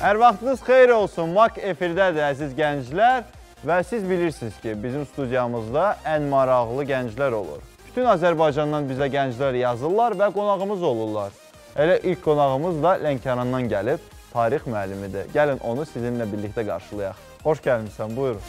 Hər vaxtınız xeyir olsun. MAK efirdədir əziz gənclər və siz bilirsiniz ki, bizim studiyamızda ən maraqlı gənclər olur. Bütün Azərbaycandan bizə gənclər yazırlar və qonağımız olurlar. Elə ilk qonağımız da Lənkərandan gəlib, tarix müəllimidir. Gəlin onu sizinlə birlikdə qarşılayaq. Xoş gəlmişsən, buyurun.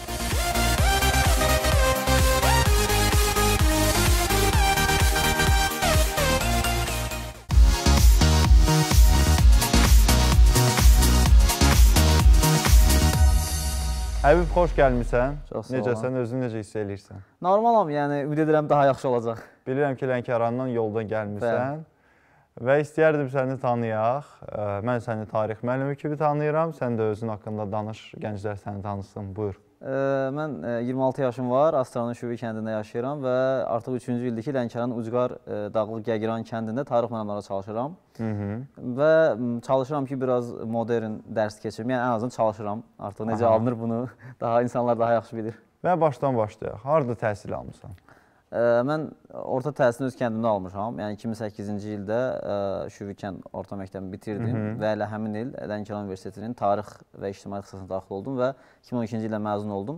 Həbib, xoş gəlmişsən. Necəsən, özünü necə hiss eləyirsən? Normalam, yəni ümid edirəm daha yaxşı olacaq. Bilirəm ki, Lənkərandan yoldan gəlmişsən və istəyərdim səni tanıyaq. Mən səni tarix müəllimi kimi tanıyıram, sən də özün haqqında danış, gənclər səni tanısın, buyur. Mən 26 yaşım var, Astranın Şüvi kəndində yaşayıram və artıq 3-cü ildir ki, Lənkəranın Ucqar Dağlıq Gəgiran kəndində tarix müəllimləri çalışıram. Və çalışıram ki, biraz modern dərs keçirim, yəni ən azından çalışıram. Artıq necə alınır bunu, insanlar daha yaxşı bilir. Və başdan başlayaq, harada təhsil almışsan? Mən orta təhsilini öz kəndimdə almışam. Yəni 2008-ci ildə Şüvi kənd orta məktəbini bitirdim və elə həmin il Lənkəran Universitetinin tarix və ictimaiyyət ixtisasına daxil oldum və 2012-ci ildə məzun oldum.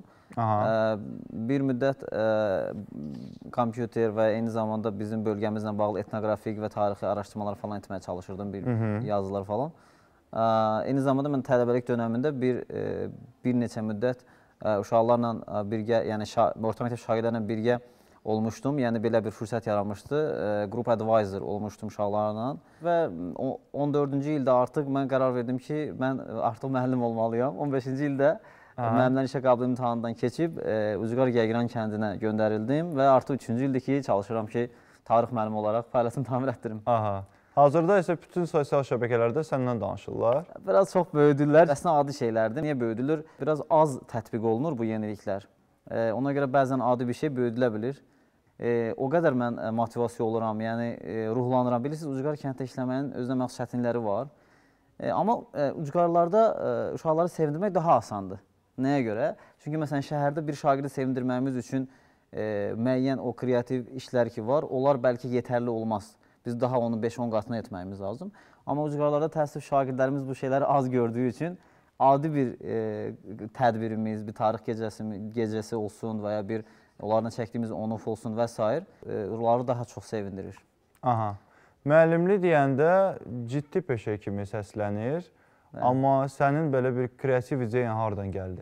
Bir müddət kompüter və eyni zamanda bizim bölgəmizlə bağlı etnoqrafik və tarixi araşdırmalar falan etməyə çalışırdım, yazılar falan. Eyni zamanda mən tələbəlik dönəmində bir neçə müddət uşaqlarla birgə, yəni orta məktəb şagirdlərlə birgə olmuşdum, yəni belə bir fürsət yaranmışdı, Group Advisor olmuşdum uşaqlarla və 14-cü ildə artıq mən qərar verdim ki, mən artıq müəllim olmalıyam. 15-ci ildə müəllimlərin işə qəbul imtahanından keçib Ucqar Gəgiran kəndinə göndərildim və artıq 3-cü ildir ki, çalışıram ki, tarix müəllimi olaraq fəaliyyətimi tamir etdirim. Hazırda isə bütün sosial şəbəkələrdə səndən danışırlar. Biraz çox böyüdürlər, əslində adi şeylərdir. Niyə böyüdülür? Biraz az tətbiq olunur bu yeniliklər. Ona görə bəzən adi bir şey böyüdülə bilir. O qədər mən motivasiya oluram, yəni ruhlanıram. Bilirsiniz, Ucqar kənddə işləməyin özünə məxsus çətinləri var. Amma Ucqarlarda uşaqları sevindirmək daha asandır. Nəyə görə? Çünki məsələn, şəhərdə bir şagirdi sevindirməyimiz üçün müəyyən o kreativ işlər ki var, onlar bəlkə yetərli olmaz. Biz daha onu 5-10 qatına etməyimiz lazım. Amma Ucqarlarda təəssüf şagirdlərimiz bu şeyləri az gördüyü üçün adi bir tədbirimiz, bir tarix gecəsi olsun və ya bir onlarla çəkdiyimiz on-off olsun və s. Onları daha çox sevindirir. Müəllimlik deyəndə ciddi peşə kimi səslənir, amma sənin belə bir kreativ ideyan hardan gəldi?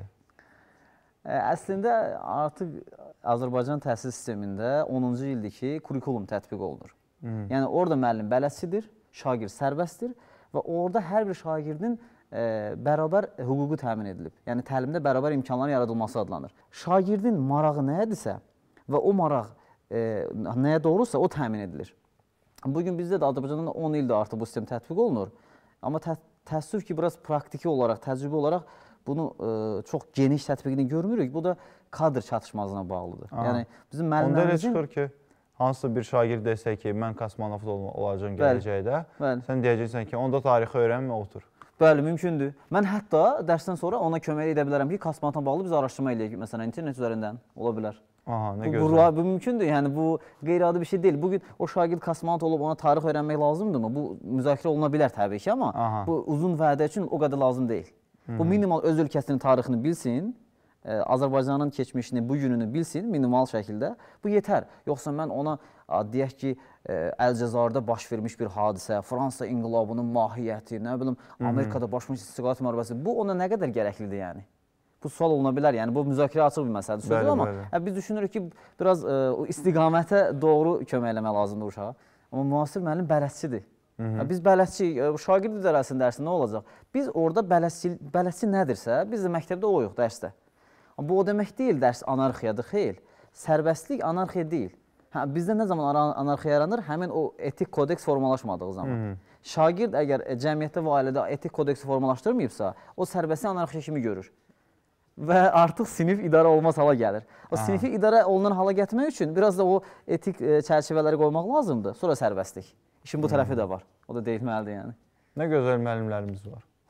Əslində artıq Azərbaycan təhsil sistemində 10-cu ildir ki, kurikulum tətbiq olunur. Yəni orada müəllim bələdçidir, şagird sərbəstdir və orada hər bir şagirdin bərabər hüququ təmin edilib. Yəni təlimdə bərabər imkanların yaradılması adlanır. Şagirdin marağı nəyədirsə və o maraq nəyə doğrusa o təmin edilir. Bugün bizdə də Azərbaycanda 10 ildir artıq bu sistem tətbiq olunur. Amma təəssüf ki, biraz praktiki olaraq, təcrübə olaraq bunu çox geniş tətbiqini görmürük. Bu da kadr çatışmazlığına bağlıdır. Yəni bizim müəllimlərimizin... Onda elə çıxır ki, hansısa bir şagird desə ki, mən kosmonavt olacağım gələcəkdə, sən deyəcəksən ki, onda tarixi öyrənmə, otur. Bəli, mümkündür. Mən hətta dərsdən sonra ona kömək edə bilərəm ki, kosmonavtla bağlı biz araşdırma eləyək, məsələn, internet üzərindən ola bilər. Nə gözəl. Bu mümkündür, yəni bu qeyri-adi bir şey deyil. Bugün o şagird kosmonavt olub ona tarix öyrənmək lazımdırmı? Bu müzakirə oluna bilər təbii ki, amma bu uzun vədə üçün o qədər lazım deyil. Bu minimal öz ölkəsinin tarixini bilsin, Azərbaycanın keçmişini, bu gününü bilsin minimal şəkildə, bu yetər. Yoxsa mən ona deyək ki, Əlcəzairdə baş vermiş bir hadisə, Fransa inqilabının mahiyyəti, nə bilim, Amerikada baş vermiş istiqlal müharibəsi, bu ona nə qədər gərəklidir yəni? Bu sual oluna bilər, yəni bu müzakirə açıq bir məsələdir sözü, amma biz düşünürük ki, biraz o istiqamətə doğru kömək eləmək lazımdır uşağa. Amma müasir müəllim bələdçidir. Biz bələdçi, şagird idarəsinin dərsində nə olacaq? Biz orada bələdçi nədirsə, biz də məktəbdə oyuq dərsdə. Bu o demək deyil, dərs anarxiyadır, xeyr. Sərbəstlik anarxiya deyil. Bizdə nə zaman anarxiya yaranır? Həmin o etik kodeks formalaşmadığı zaman. Şagird əgər cəmiyyətdə və ailədə etik kodeksi formalaşdırmayıbsa, o sərbəstlik anarxiya kimi görür. Və artıq sinif idarə olmaz hala gəlir. O sinifi idarə olunan hala gətirmək üçün biraz da o etik çərçivələri qoymaq lazımdır. Sonra sərbəstlik. İşin bu tərəfi də var. O da deyilməlidir yəni. Nə gözəl müəllimlərimiz var.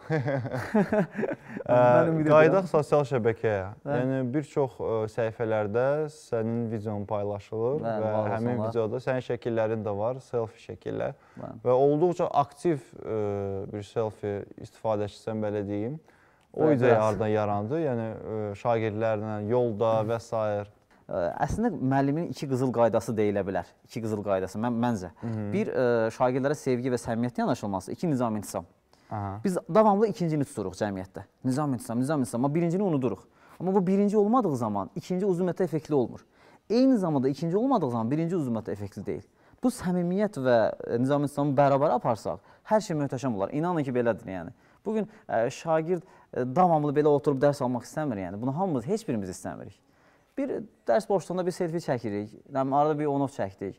Qayıdaq sosial şəbəkəyə. Yəni bir çox səhifələrdə sənin videon paylaşılır və həmin videoda sənin şəkillərin də var, selfie şəkillər və olduqca aktiv bir selfie istifadəçisən, belə deyim. O ideya hardan yarandı? Yəni şagirdlərlə yolda və s. Əslində müəllimin iki qızıl qaydası deyilə bilər. İki qızıl qaydası məncə. Bir şagirdlərə sevgi və səmimiyyətlə yanaşılması, iki nizam-intizam. Biz davamlı ikincini tuturuq cəmiyyətdə. Nizam-intizam, nizam-intizam. Amma birincini unuduruq. Amma bu birinci olmadığı zaman ikinci uzun müddət effektli olmur. Eyni zamanda ikinci olmadığı zaman birinci uzun müddət effektli deyil. Bu səmimiyyət və nizam-intizamı bərabər aparsaq, hər şey möhtəşəm olar. İnanın ki, belədir yəni. Bugün şagird davamlı belə oturub dərs almaq istəmir yəni. Bunu hamımız, heç birimiz istəmirik. Bir dərs boşluğunda bir selfie çəkirik, arada bir on-off çəkdik.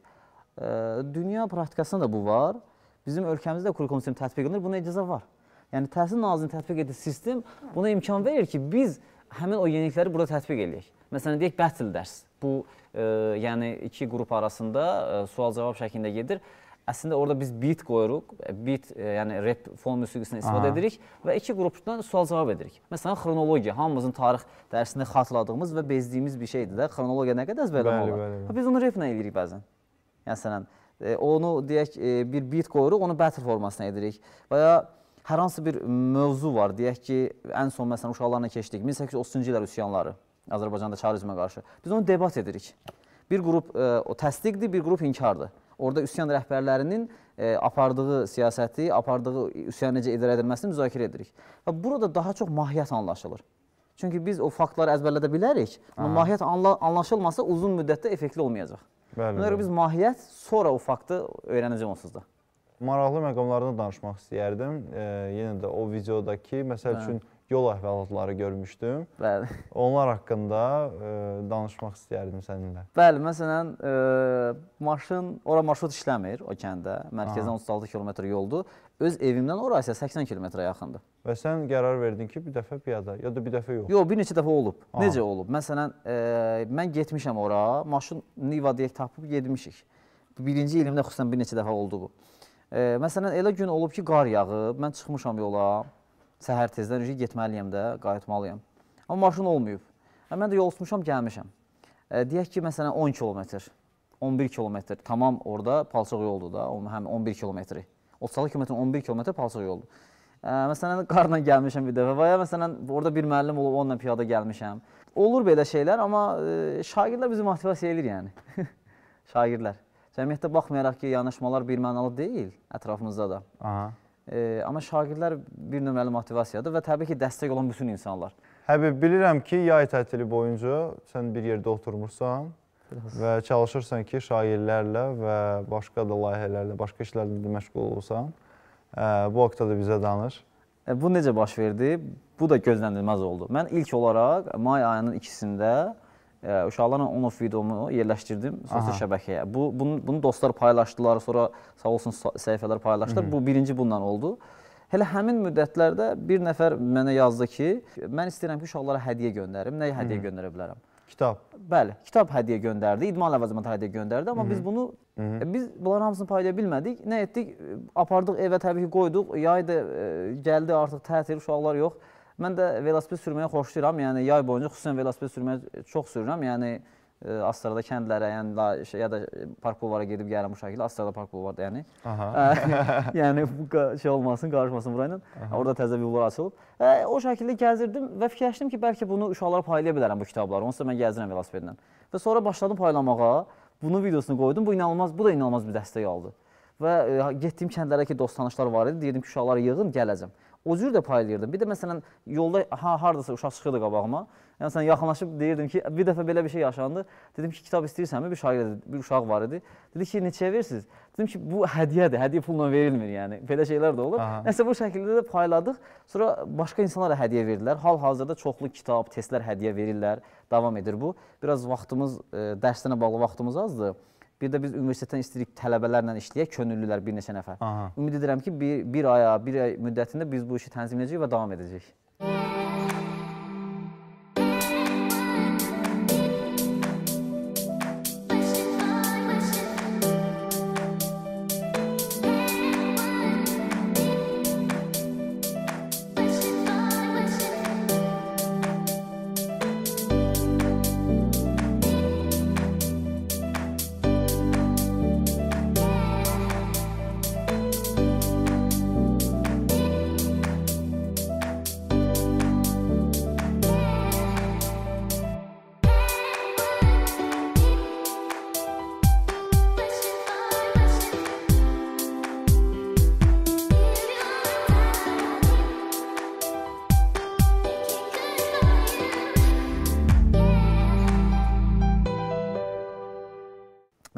Dünya praktikasında da bu var. Bizim ölkəmizdə kurikulum sistemi tətbiq edilir, buna icazə var. Yəni, Təhsil Nazirliyinin tətbiq etdiyi sistem buna imkan verir ki, biz həmin o yenilikləri burada tətbiq edək. Məsələn, deyək, battle dərs. Bu, yəni, iki qrup arasında sual-cavab şəklində gedir. Əslində, orada biz beat qoyuruq, beat, yəni rap fon musiqisindən istifadə edirik və iki qrupdan sual-cavab edirik. Məsələn, xronologiya, hamımızın tarix dərsində xatırladığımız və bezdiyimiz bir şeydir də. Xronologiya nə qədər əzbərləmə olur. Biz onu raplə edirik bəzən. Məsələn, onu deyək, bir beat qoyuruq, onu battle formasına edirik. Və ya hər hansı bir mövzu var, deyək ki, ən son məsələn uşaqlarla keçdik, 1830-cu illər üsyanları Azərbaycanda çarizmə qarşı. Biz onu debat edirik. Bir qrup təsdiqdir, bir qrup inkardır. Orada üsyan rəhbərlərinin apardığı siyasəti, apardığı üsyan necə idarə edilməsini müzakirə edirik. Və burada daha çox mahiyyət anlaşılır. Çünki biz o faktları əzbərlədə bilərik, amma mahiyyət anlaşılmasa uzun müddətdə effektli olmayacaq. Buna görə biz mahiyyət, sonra o faktı öyrənəcəm onsuz da. Maraqlı məqamlarını danışmaq istəyərdim. Yenə də o videodakı, məsəl üçün, yol əhvalatları görmüşdüm. Bəli. Onlar haqqında danışmaq istəyərdim səninlə. Bəli, məsələn, ora marşrut işləmir o kəndə. Mərkəzdən 36 kilometr yoldur. Öz evimdən ora isə 80 kilometrə yaxındır. Və sən qərar verdin ki, bir dəfə piyada, ya da bir dəfə yox? Yox, bir neçə dəfə olub. Necə olub? Məsələn, mən getmişəm ora, maşın Niva deyək tapıb gedmişik. Birinci ilimdə xüsusən bir neçə dəfə oldu bu. Məsələn, elə gün olub ki, qar yağıb, mən çıxmışam yola. Səhər tezdən getməliyəm də, qayıtmalıyam. Amma maşın olmayıb. Mən də yol tutmuşam, gəlmişəm. Deyək ki, məsələn, 10 kilometr, 11 kilometr, tamam orada palçıq yoldur da, həm 11 kilometri. 36 kilometr, 11 kilometr palçıq yoldur. Məsələn, qarla gəlmişəm bir dəfə və ya məsələn, orada bir müəllim olub, onunla piyada gəlmişəm. Olur belə şeylər, amma şagirdlər bizi motivasiya edir yəni. Şagirdlər. Cəmiyyətdə baxmayaraq ki, yanaşmalar bir mənalı deyil ətrafımızda da. Amma şagirdlər bir nömrəli motivasiyadır və təbii ki, dəstək olan bütün insanlar. Həbib, bilirəm ki, yay tətili boyunca sən bir yerdə oturmursan və çalışırsan ki, şagirdlərlə və başqa da layihələrlə, başqa işlərlə də məşğul olursan. Bu haqda da bizə danış. Bu necə baş verdi? Bu da gözlənilməz oldu. Mən ilk olaraq may ayının 2-sində uşaqlarla on-off videomu yerləşdirdim sosial şəbəkəyə. Bunu dostlar paylaşdılar, sonra sağ olsun səhifələr paylaşdılar. Bu birinci bundan oldu. Elə həmin müddətlərdə bir nəfər mənə yazdı ki, mən istəyirəm ki, uşaqlara hədiyyə göndərim. Nəyə hədiyyə göndərə bilərəm? Kitab. Bəli, kitab hədiyyə göndərdi, idman ləvazimatı hədiyyə göndərdi, amma biz bunların hamısını paylaya bilmədik. Nə etdik? Apardıq evə təbii ki, qoyduq. Yay da gəldi artıq tətil, uşaqlar yox. Mən də velosiped sürməyi xoşlayıram, yəni yay boyunca xüsusən velosiped sürməyi çox sürürəm, yəni Astarada kəndlərə, ya da park bulvara gedib gələm bu şəkildə, Astarada park bulvarda, yəni. Yəni bu şey olmasın, qarışmasın burayla, orada təzə bir bulvar açılıb. O şəkildə gəzirdim və fikirləşdim ki, bəlkə bunu uşaqlara paylaya bilərəm bu kitabları, onsuz da mən gəzirəm velosipedlə. Və sonra başladım paylamağa, bunun videosunu qoydum, bu da inanılmaz bir dəstək aldı. Və getdiyim kəndlərə ki, dost tanışlar var idi, deyirdim ki, uşaqları yığın, gələcəm. O cür də paylayırdım. Bir də məsələn, yolda haradasa uşaq çıxırdı qabağıma. Yəni, sən yaxınlaşıb deyirdim ki, bir dəfə belə bir şey yaşandı. Dedim ki, kitab istəyirsənmi? Bir uşaq var idi. Dedi ki, neçəyə verirsiniz? Dedim ki, bu hədiyyədir, hədiyyə pulla verilmir yəni. Belə şeylər də olur. Nəsə bu şəkildə də payladıq. Sonra başqa insanlara hədiyyə verdilər. Hal-hazırda çoxlu kitab, testlər hədiyyə verirlər. Davam edir bu. Biraz vaxtımız, dərslərlə bağlı vaxtımız azdır. Bir də biz universitetdən istəyirik tələbələrlə işləyək, könüllülər bir neçə nəfər. Ümid edirəm ki, bir ay müddətində biz bu işi tənzimləyəcəyik və davam edəcəyik.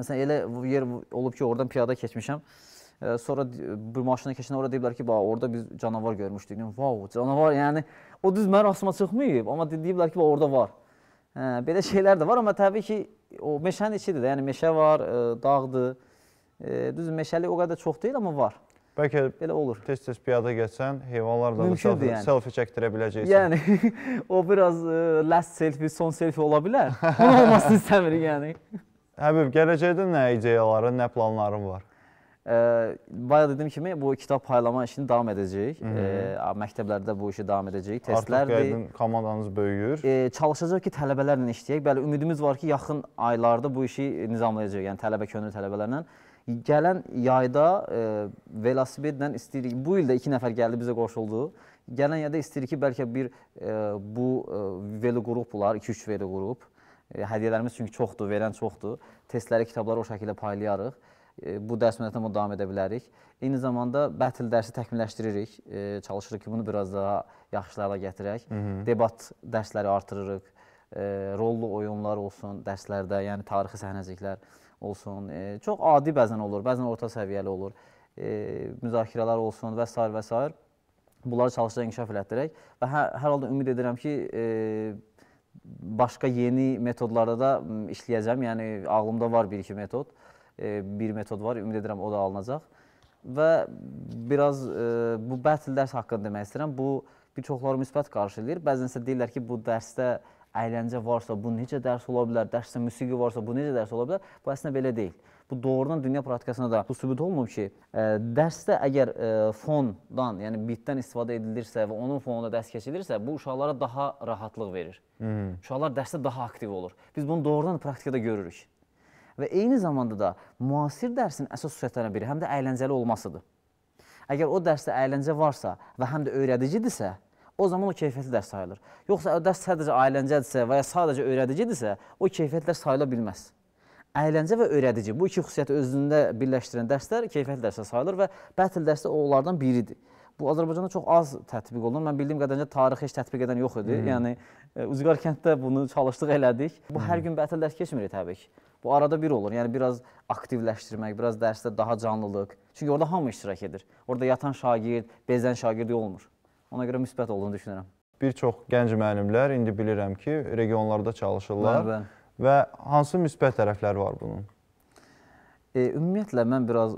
Məsələn, elə yer olub ki, oradan piyada keçmişəm. Sonra bir maşına keçən orada deyiblər ki, orada biz canavar görmüşdük. Wow, canavar, yəni o düz mənim rastıma çıxmayıb, amma deyiblər ki, orada var. Belə şeylər də var, amma təbii ki, o meşənin içidir də, yəni meşə var, dağdır. Düz meşəlik o qədər çox deyil, amma var. Bəlkə belə olur. Tez-tez piyada gəlsən, heyvanlarla da selfie çəkdirə biləcəksən. Yəni, o biraz last selfie, son selfie ola bilər. Onun olmasını istəmirik, yəni. Həbib, gələcəkdə nə ideyaların, nə planların var? Bayaq dediyim kimi, bu kitab paylama işini davam edəcəyik. Məktəblərdə bu işi davam edəcəyik. Artıq qeydin komandanız böyüyür. Çalışacaq ki, tələbələrlə işləyək. Bəli, ümidimiz var ki, yaxın aylarda bu işi nizamlayacaq, yəni tələbə könüllü tələbələrlə. Gələn yayda velosipedlə istəyirik, bu ildə 2 nəfər gəldi, bizə qoşuldu. Gələn yayda istəyirik ki, bəlkə bu velo qruplar, 2-3 velo qrup. Hədiyyələrimiz çünki çoxdur, verən çoxdur. Testləri, kitabları o şəkildə paylayarıq. Bu dərs müddətində davam edə bilərik. Eyni zamanda bətil dərsi təkmilləşdiririk. Çalışırıq ki, bunu biraz daha yaxşılara gətirək. Debat dərsləri artırırıq. Rollu oyunlar olsun dərslərdə, yəni tarixi səhnəciklər olsun. Çox adi bəzən olur, bəzən orta səviyyəli olur. Müzakirələr olsun və s. və s. Bunları çalışacaq inkişaf elətdirək. Və hər halda ümid edirəm ki, başqa yeni metodlarda da işləyəcəm. Yəni, ağlımda var bir-iki metod. Bir metod var, ümid edirəm o da alınacaq. Və biraz bu bətil dərs haqqında demək istəyirəm. Bu, bir çoxları müsbət qarşılayır. Bəzən isə deyirlər ki, bu dərsdə əyləncə varsa, bu necə dərs ola bilər, dərsdə musiqi varsa, bu necə dərs ola bilər? Bu əslində belə deyil. Bu doğrudan dünya praktikasında da bu sübut olunub ki, dərsdə əgər fondan, yəni bitdən istifadə edilirsə və onun fonunda dərs keçilirsə, bu uşaqlara daha rahatlıq verir. Uşaqlar dərsdə daha aktiv olur. Biz bunu doğrudan praktikada görürük. Və eyni zamanda da müasir dərsin əsas xüsusiyyətlərindən biri həm də əyləncəli olmasıdır. Əgər o dərsdə əyləncə varsa və həm də öyrədicidirsə, o zaman o keyfiyyətli dərs sayılır. Yoxsa o dərs sadəcə əyləncədirsə və ya sadəcə öyrədicidirsə, o keyfiyyətli dərs sayıla bilməz. Əyləncə və öyrədici, bu iki xüsusiyyəti özündə birləşdirən dərslər keyfiyyətli dərsə sayılır və bətil dərsi onlardan biridir. Bu, Azərbaycanda çox az tətbiq olunur. Mən bildiyim qədərincə tarixi heç tətbiq edən yox idi. Yəni, Ucqar kənddə bunu çalışdıq, elədik. Bu, hər gün bətil dərs keçmirik təbii ki. Bu, arada bir olur. Yəni, biraz aktivləşdirmək, biraz dərsdə daha canlılıq. Çünki orada hamı iştirak edir. Orada yatan şagird, bezən şagird olmur. Ona görə müsbət olduğunu düşünürəm. Bir çox gənc müəllimlər indi bilirəm ki, regionlarda çalışırlar. Və hansı müsbət tərəfləri var bunun? Ümumiyyətlə, mən biraz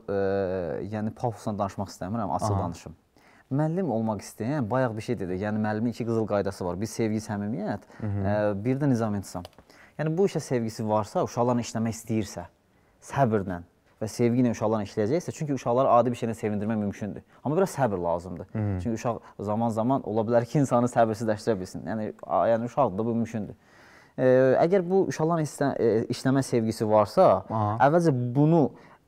pafosla danışmaq istəmirəm, açıq danışım. Müəllim olmaq istəyən bayaq bir şey dedi. Yəni, müəllimin 2 qızıl qaydası var. Bir sevgi, səmimiyyət, bir də nizam-intizam. Yəni, bu işə sevgisi varsa, uşaqlarla işləmək istəyirsə, səbirlə və sevgi ilə uşaqlarla işləyəcəksə, çünki uşaqları adi bir şeylə sevindirmək mümkündür. Amma biraz səbir lazımdır. Çünki uşaq zaman-zaman ola bilər ki, insanı səbirsizləşdirə bilsin. Yəni uşaqdır da bu mümkündür. Əgər bu uşaqlarla işləmə sevgisi varsa, əvvəlcə bunu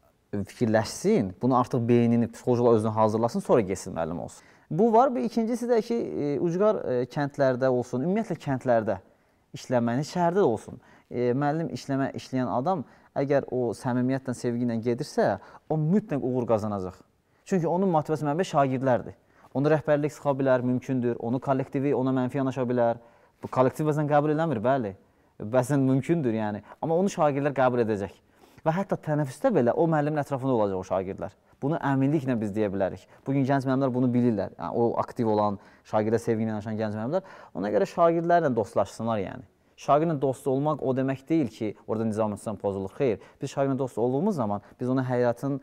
fikirləşsin, bunu artıq beynini, psixolojiklər özünü hazırlasın, sonra geçsin müəllim olsun. Bu var. Bir ikincisi də ki, ucqar kəndlərdə olsun, ümumiyyətlə kəndlərdə işləməni, şəhərdə də olsun. Müəllim işləyən adam, əgər o səmimiyyətlə, sevgi ilə gedirsə, o mütləq uğur qazanacaq. Çünki onun motivasiya mənbəyi şagirdlərdir. Onu rəhbərlik sıxa bilər, mümkündür. Onu kollektivi ona mənfi yanaşa bilər. Bu kollektiv bəzən qəbul eləmir, bəli. Bəzən mümkündür, yəni. Amma onu şagirdlər qəbul edəcək. Və hətta tənəffüsdə belə o müəllimin ətrafında olacaq o şagirdlər. Bunu əminliklə biz deyə bilərik. Bugün gənc müəllimlər bunu bilirlər. Yəni, o aktiv olan, şagirdə sevgi ilə yanaşan gənc müəllimlər. Ona görə şagirdlərlə dostlaşsınlar, yəni. Şagirdlə dost olmaq o demək deyil ki, orada nizam-intizam pozulur. Xeyr, biz şagirdlə dost olduğumuz zaman biz ona həyatın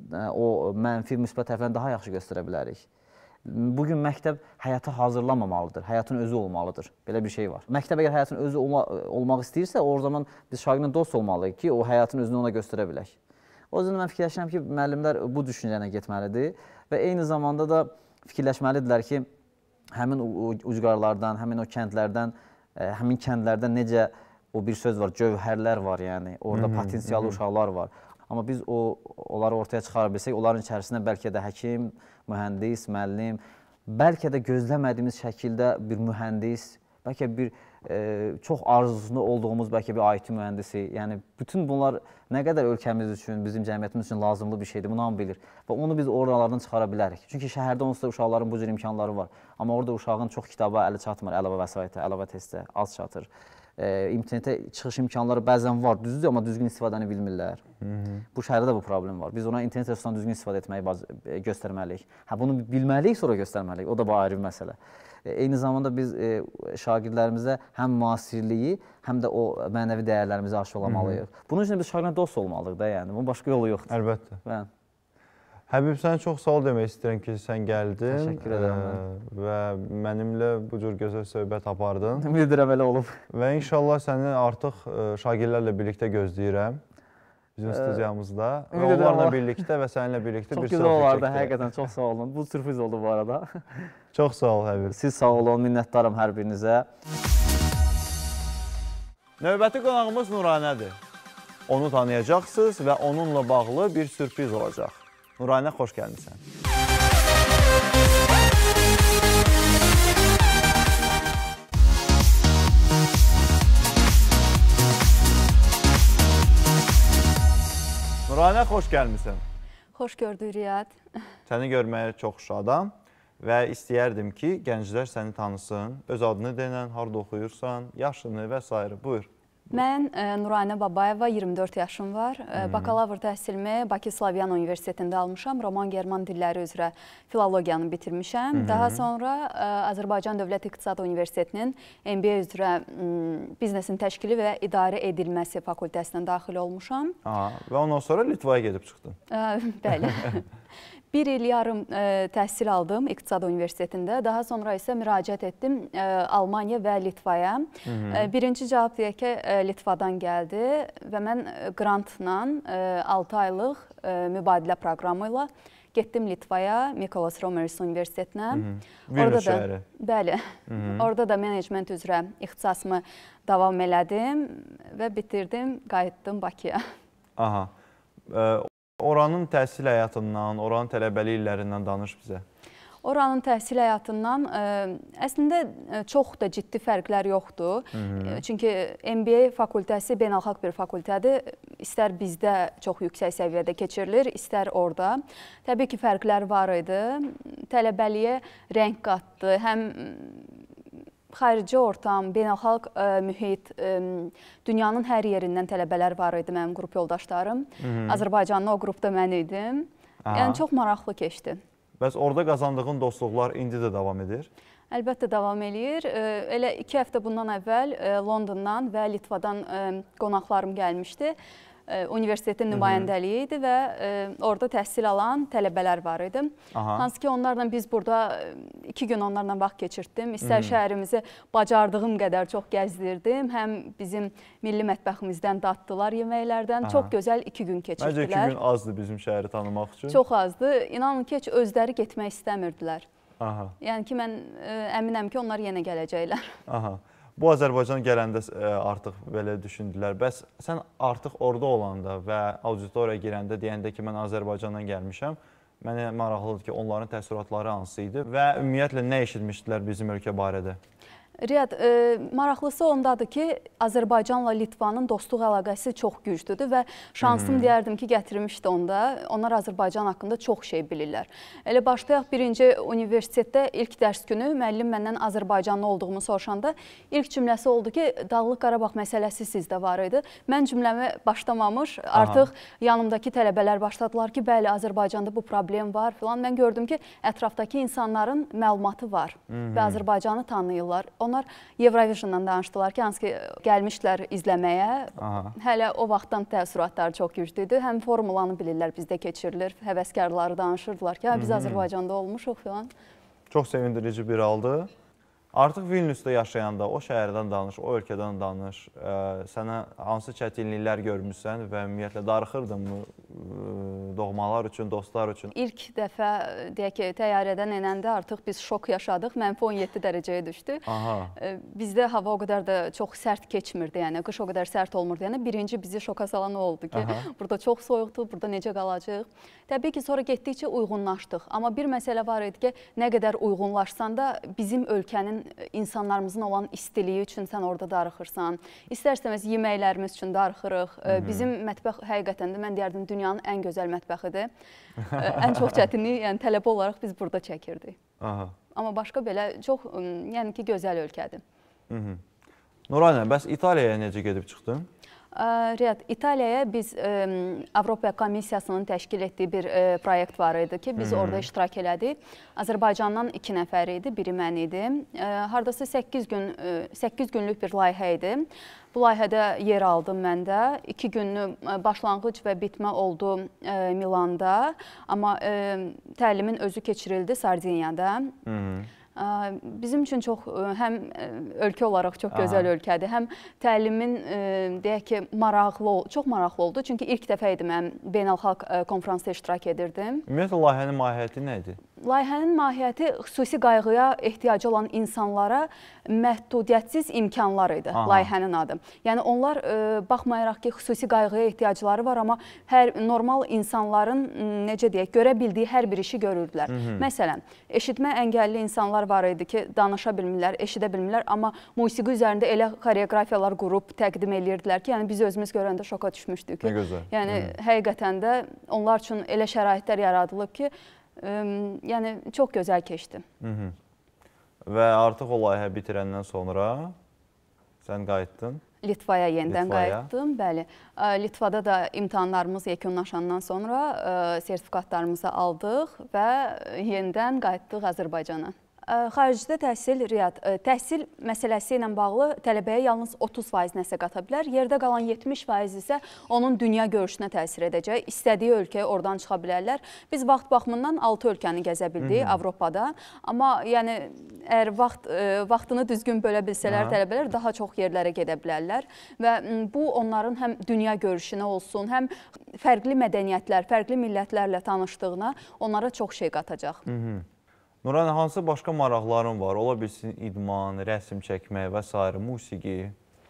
o mənfi, müsbət tərəflərini daha yaxşı göstərə bilərik. Bugün məktəb həyata hazırlanmamalıdır, həyatın özü olmalıdır. Belə bir şey var. Məktəb əgər həyatın özü olmaq istəyirsə, o zaman biz şagirdlə dost olmalıyıq ki, o həyatın özünü ona göstərə bilək. O yüzden mən fikirləşirəm ki, müəllimlər bu düşüncəni getməlidir və eyni zamanda da fikirləşməlidirlər ki, həmin ucqarlardan, həmin o kəndlərdən, həmin kəndlərdə necə o bir söz var, cövhərlər var, yəni orada potensiallı uşaqlar var. Amma biz onları ortaya çıxara bilsək, onların içərisində bəlkə də həkim, mühəndis, müəllim, bəlkə də gözləmədiyimiz şəkildə bir mühəndis, bəlkə bir çox arzusunda olduğumuz bəlkə bir IT mühəndisi, yəni bütün bunlar nə qədər ölkəmiz üçün, bizim cəmiyyətimiz üçün lazımlı bir şeydir, bunu hamı bilir və onu biz oralardan çıxara bilərik. Çünki şəhərdə onsuz da uşaqların bu cür imkanları var, amma orada uşağın çox kitaba əli çatmır, əlavə vəsaitə, əlavə testə az çatır. internetə çıxış imkanları bəzən var, düzdür, amma düzgün istifadəni bilmirlər. Bu şəhərdə də bu problem var. Biz ona internet resursundan düzgün istifadə etməyi göstərməliyik. Bunu bilməliyik, sonra göstərməliyik. O da ayrı bir məsələ. Eyni zamanda biz şagirdlərimizə həm müasirliyi, həm də o mənəvi dəyərlərimizi aşılamalıyıq. Bunun üçün biz şagirdlə dost olmalıyıq da, yəni. Bunun başqa yolu yoxdur. Əlbəttə. Həbib, sənə çox sağ ol demək istəyirəm ki, sən gəldin. Təşəkkür edirəm. Və mənimlə bu cür gözəl söhbət apardın. Bildirəm, elə olub. Və inşallah səni artıq şagirdlərlə birlikdə gözləyirəm. Bizim studiyamızda. Və onlarla birlikdə və səninlə birlikdə bir çox gözəl olardı, həqiqətən çox sağ olun. Bu sürpriz oldu bu arada. Çox sağ ol, Həbib. Siz sağ olun, minnətdaram hər birinizə. Növbəti qonağımız Nuranədir. Onu tanıyacaqsınız və onunla bağlı bir sürpriz olacaq. Nuranə, xoş gəlmişsən. Nuranə, xoş gəlmişsən. Xoş gördük, Riyad. Səni görməyə çox şadam və istəyərdim ki, gənclər səni tanısın, öz adını denən, harada oxuyursan, yaşını və s. Buyur. Mən Nuranə Babayeva, 24 yaşım var. Bakalavr təhsilimi Bakı Slavyan Universitetində almışam. Roman-German dilləri üzrə filologiyanı bitirmişəm. Daha sonra Azərbaycan Dövlət İqtisad Universitetinin MBA üzrə biznesin təşkili və idarə edilməsi fakültəsinə daxil olmuşam. Və ondan sonra Litvaya gedib çıxdın. Bəli. 1 il yarım təhsil aldım İqtisad Universitetində. Daha sonra isə müraciət etdim Almaniya və Litvaya. Birinci cavab deyək ki, Litvadan gəldi və mən qrantla 6 aylıq mübadilə proqramı ilə getdim Litvaya, Mykolas Romeris Universitetinə. Vilnius şəhəri. Bəli. Orada da menecment üzrə ixtisasımı davam elədim və bitirdim, qayıtdım Bakıya. Aha. Oranın təhsil həyatından, oranın tələbəlik illərindən danış bizə. Oranın təhsil həyatından əslində çox da ciddi fərqlər yoxdur. Çünki MBA fakültəsi beynəlxalq bir fakültədir. İstər bizdə çox yüksək səviyyədə keçirilir, istər orada. Təbii ki, fərqlər var idi. Tələbəliyə rəng qatdı. Həm xarici ortam, beynəlxalq mühit, dünyanın hər yerindən tələbələr var idi mənim qrup yoldaşlarım. Azərbaycanlı o qrupda mən idim. Yəni, çox maraqlı keçdi. Bəs orada qazandığın dostluqlar indi də davam edir? Əlbəttə davam eləyir. Elə 2 həftə bundan əvvəl Londondan və Litvadan qonaqlarım gəlmişdi. Universitetin nümayəndəliyi idi və orada təhsil alan tələbələr var idi. Hansı ki, onlarla biz burada 2 gün onlarla vaxt keçirtdim. İstər şəhərimizi bacardığım qədər çox gəzdirdim. Həm bizim milli mətbəximizdən daddılar yeməklərdən. Çox gözəl 2 gün keçirdilər. Məncə 2 gün azdır bizim şəhəri tanımaq üçün. Çox azdır. İnanın ki, heç özləri getmək istəmirdilər. Yəni ki, mən əminəm ki, onlar yenə gələcəklər. Bu Azərbaycan gələndə artıq belə düşündülər. Bəs sən artıq orada olanda və auditoriya girəndə deyəndə ki, mən Azərbaycandan gəlmişəm, mənə maraqlıdır ki, onların təəssüratları hansı idi və ümumiyyətlə nə eşitmişdilər bizim ölkə barədə? Riyad, maraqlısı ondadır ki, Azərbaycanla Litvanın dostluq əlaqəsi çox güclüdür və şansım deyərdim ki, gətirmişdi onda. Onlar Azərbaycan haqqında çox şey bilirlər. Elə başlayaq, birinci universitetdə ilk dərs günü müəllim məndən Azərbaycanlı olduğumu soruşanda ilk cümləsi oldu ki, Dağlıq Qarabağ məsələsi sizdə var idi. Mən cümləmi başlamamış, artıq yanımdakı tələbələr başladılar ki, bəli, Azərbaycanda bu problem var filan. Mən gördüm ki, ətrafdakı insanların məlumatı var və Azərbaycanı tanıyırlar. Onlar Eurovision'dan danışdılar ki, hansı ki, gəlmişlər izləməyə. Hələ o vaxtdan təəssüratları çox güclüydü. Həm formulanı bilirlər, bizdə keçirilir. Həvəskarları danışırdılar ki, biz Azərbaycanda olmuşuq filan. Çox sevindirici bir haldır. Artıq Vilniusda yaşayanda o şəhərdən danış, o ölkədən danış. Sənə hansı çətinliklər görmüşsən və ümumiyyətlə darıxırdınmı doğmalar üçün, dostlar üçün? İlk dəfə, deyək ki, təyyarədən enəndə artıq biz şok yaşadıq. Mənfi 17 dərəcəyə düşdü. Bizdə hava o qədər də çox sərt keçmirdi, yəni qış o qədər sərt olmurdu. Yəni birinci bizi şoka salan o oldu ki, burada çox soyuqdur, burada necə qalacaq? Təbii ki, sonra getdikcə uyğunlaşdıq. Amma bir məsələ var idi ki, nə qədər uyğunlaşsan da bizim ölkənin insanlarımızın olan istiliyi üçün sən orada darıxırsan. İstər-istəməz yeməklərimiz üçün darıxırıq. Bizim mətbəx həqiqətən də mən deyərdim dünyanın ən gözəl mətbəxidir. Ən çox çətinliyi, yəni tələbə olaraq biz burada çəkirdik. Amma başqa belə çox, yəni ki, gözəl ölkədir. Nuranə, bəs İtaliyaya necə gedib çıxdın? Riyad, İtaliyaya biz Avropa Komissiyasının təşkil etdiyi bir proyekt var idi ki, biz orada iştirak elədik. Azərbaycandan 2 nəfər idi, biri mən idim. Hardasa 8 günlük bir layihə idi. Bu layihədə yer aldım mən də. 2 günlük başlanğıc və bitmə oldu Milanda. Amma təlimin özü keçirildi Sardiniyada. Bizim üçün çox, həm ölkə olaraq çox gözəl ölkədir, həm təlimin deyək ki, çox maraqlı oldu. Çünki ilk dəfə idi mən beynəlxalq konferansda iştirak edirdim. Ümumiyyətlə, layihənin mahiyyəti nə idi? Layihənin mahiyyəti xüsusi qayğıya ehtiyacı olan insanlara məhdudiyyətsiz imkanlar idi layihənin adı. Yəni onlar baxmayaraq ki, xüsusi qayğıya ehtiyacları var, amma normal insanların necə deyək, görə bildiyi hər bir işi görürdülər. Məsələn, eşitmə əngəlli insanlar var idi ki, danışa bilmirlər, eşidə bilmirlər, amma musiqi üzərində elə xoreografiyalar qurub təqdim edirdilər ki, yəni biz özümüz görəndə şoka düşmüşdük ki, yəni həqiqətən də onlar üçün elə şəraitlər yaradılıb ki, yəni çox gözəl keçdi. Və artıq o layihə bitirəndən sonra sən qayıtdın? Litvaya yenidən qayıtdım, bəli. Litvada da imtahanlarımız yekunlaşandan sonra sertifikatlarımızı aldıq və yenidən qayıtdıq Azərbaycana. Xaricdə təhsil, Riyad, təhsil məsələsi ilə bağlı tələbəyə yalnız 30% nəsə qata bilər, yerdə qalan 70% isə onun dünya görüşünə təsir edəcək. İstədiyi ölkəyə oradan çıxa bilərlər. Biz vaxt baxımından 6 ölkəni gəzə bildik Avropada. Amma yəni, əgər vaxtını düzgün bölə bilsələr tələbələr daha çox yerlərə gedə bilərlər. Və bu onların həm dünya görüşünə olsun, həm fərqli mədəniyyətlər, fərqli millətlərlə tanışdığına onlara çox şey qatacaq. Nuranə, hansı başqa maraqların var? Ola bilsin idman, rəsm çəkmək və s. musiqi?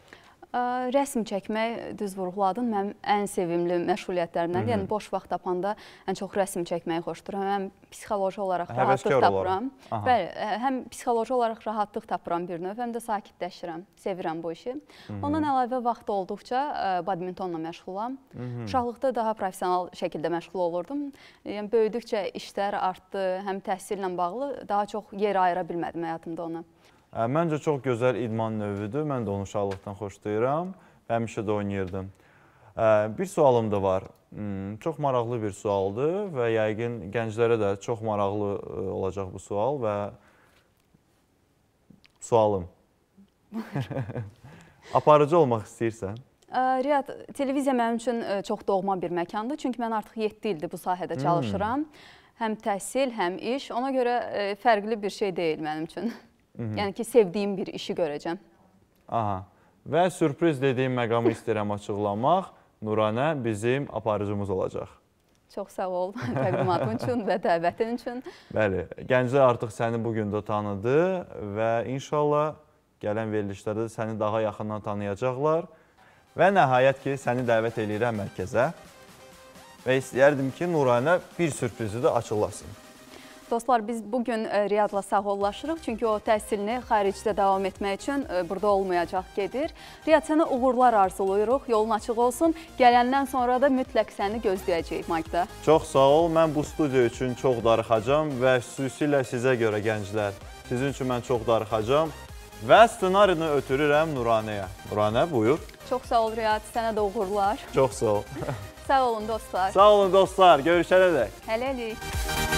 Rəsm çəkmək, düz vurğuladın, mənim ən sevimli məşğuliyyətlərimdən. Yəni, boş vaxt tapanda ən çox rəsm çəkməyi xoşduram. Həm psixoloji olaraq rahatlıq tapıram. Bəli, həm psixoloji olaraq rahatlıq tapıram bir növ, həm də sakitləşirəm, sevirəm bu işi. Ondan əlavə vaxt olduqca badmintonla məşğulam. Uşaqlıqda daha profesional şəkildə məşğul olurdum. Yəni, böyüdükcə işlər artdı, həm təhsillə bağlı daha çox yer ayıra bilmədim həyatımda ona. Məncə çox gözəl idman növüdür. Mən də onu uşaqlıqdan xoşlayıram. Həmişə də oynayırdım. Bir sualım da var. Çox maraqlı bir sualdır və yəqin gənclərə də çox maraqlı olacaq bu sual və sualım. Aparıcı olmaq istəyirsən? Riyad, televiziya mənim üçün çox doğma bir məkandır. Çünki mən artıq 7 ildir bu sahədə çalışıram. Həm təhsil, həm iş. Ona görə fərqli bir şey deyil mənim üçün. Yəni ki, sevdiyim bir işi görəcəm. Və sürpriz dediyim məqamı istəyirəm açıqlamaq. Nuranə bizim aparıcımız olacaq. Çox sağ ol təqdimatın üçün və dəvətin üçün. Bəli, gənclər artıq səni bugün də tanıdı və inşallah gələn verilişlərdə səni daha yaxından tanıyacaqlar. Və nəhayət ki, səni dəvət edirəm mərkəzə və istəyərdim ki, Nuranə bir sürprizi də açıqlasın. Dostlar, biz bugün Riyadla sağollaşırıq, çünki o təhsilini xaricdə davam etmək üçün burada olmayacaq, gedir. Riyad, sənə uğurlar arzuluyuruq, yolun açıq olsun. Gələndən sonra da mütləq səni gözləyəcəyik Magda. Çox sağ ol, mən bu studiya üçün çox darıxacam və xüsusilə sizə görə gənclər. Sizin üçün mən çox darıxacam və ssenarini ötürürəm Nuranəyə. Nuranə, buyur. Çox sağ ol Riyad, sənə də uğurlar. Çox sağ ol. Sağ olun dostlar. Sağ olun dostlar, görüşənədək. Hələlik.